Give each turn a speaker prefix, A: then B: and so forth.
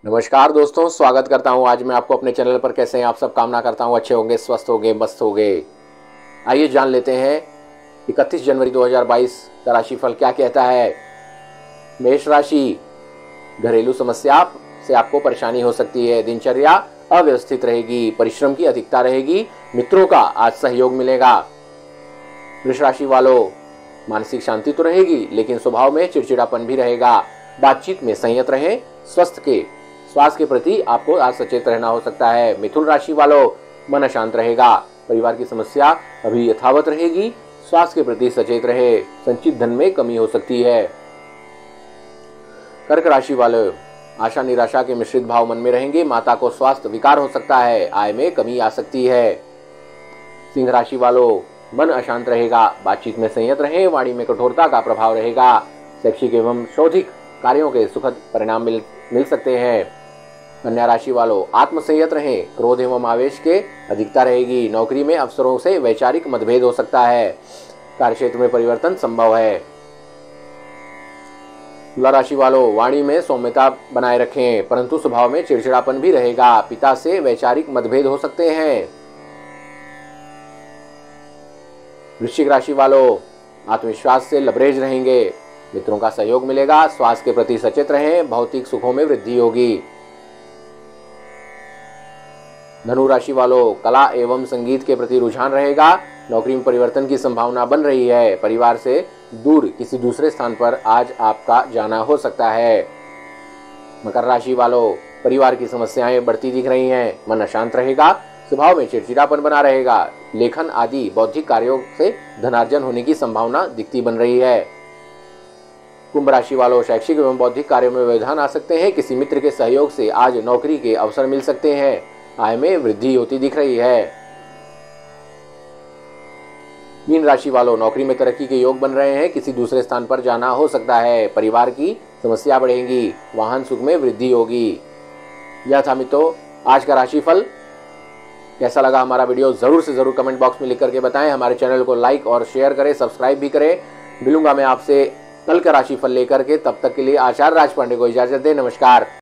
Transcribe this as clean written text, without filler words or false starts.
A: नमस्कार दोस्तों, स्वागत करता हूं आज मैं आपको अपने चैनल पर। कैसे हैं आप सब? कामना करता हूं अच्छे होंगे, स्वस्थ होंगे, मस्त होंगे। आइए जान लेते हैं 31 जनवरी 2022 का राशिफल क्या कहता है। मेष राशि, घरेलू समस्या से आपको परेशानी हो सकती है। दिनचर्या अव्यवस्थित रहेगी, परिश्रम की अधिकता रहेगी, मित्रों का आज सहयोग मिलेगा। वृष राशि वालों, मानसिक शांति तो रहेगी लेकिन स्वभाव में चिड़चिड़ापन भी रहेगा। बातचीत में संयत रहें। स्वास्थ्य के प्रति आपको आज सचेत रहना हो सकता है। मिथुन राशि वालों, मन अशांत रहेगा, परिवार की समस्या अभी यथावत रहेगी। स्वास्थ्य के प्रति सचेत रहे, संचित धन में कमी हो सकती है। कर्क राशि वालों, आशा निराशा के मिश्रित भाव मन में रहेंगे। माता को स्वास्थ्य विकार हो सकता है, आय में कमी आ सकती है। सिंह राशि वालों, मन अशांत रहेगा, बातचीत में संयत रहें, वाणी में कठोरता का प्रभाव रहेगा। शैक्षिक एवं शोधिक कार्यों के सुखद परिणाम मिल सकते हैं। कन्या राशि वालों, आत्मसंयत रहें, क्रोध एवं आवेश के अधिकता रहेगी। नौकरी में अफसरों से वैचारिक मतभेद हो सकता है। कार्यक्षेत्र में परिवर्तन संभव है। तुला राशि वालों, वाणी में सौम्यता बनाए रखें परंतु स्वभाव में चिड़चिड़ापन भी रहेगा। पिता से वैचारिक मतभेद हो सकते हैं। वृश्चिक राशि वालों, आत्मविश्वास से लबरेज रहेंगे, मित्रों का सहयोग मिलेगा। स्वास्थ्य के प्रति सचेत रहें, भौतिक सुखों में वृद्धि होगी। धनु राशि वालों, कला एवं संगीत के प्रति रुझान रहेगा। नौकरी में परिवर्तन की संभावना बन रही है। परिवार से दूर किसी दूसरे स्थान पर आज आपका जाना हो सकता है। मकर राशि वालों, परिवार की समस्याएं बढ़ती दिख रही हैं, मन अशांत रहेगा, स्वभाव में चिड़चिड़ापन बना रहेगा। लेखन आदि बौद्धिक कार्यों से धनार्जन होने की संभावना दिखती बन रही है। कुंभ राशि वालों, शैक्षिक एवं बौद्धिक कार्यों में व्यवधान आ सकते हैं। किसी मित्र के सहयोग से आज नौकरी के अवसर मिल सकते हैं। आय में वृद्धि होती दिख रही है। मीन राशि वालों, नौकरी में तरक्की के योग बन रहे हैं। किसी दूसरे स्थान पर जाना हो सकता है। परिवार की समस्या बढ़ेगी, वाहन सुख में वृद्धि होगी। यह था मित्रों आज का राशिफल। कैसा लगा हमारा वीडियो जरूर से जरूर कमेंट बॉक्स में लिख करके बताएं। हमारे चैनल को लाइक और शेयर करें, सब्सक्राइब भी करें। मिलूंगा मैं आपसे कल का राशिफल लेकर के। तब तक के लिए आचार्य राज पांडे को इजाजत दें। नमस्कार।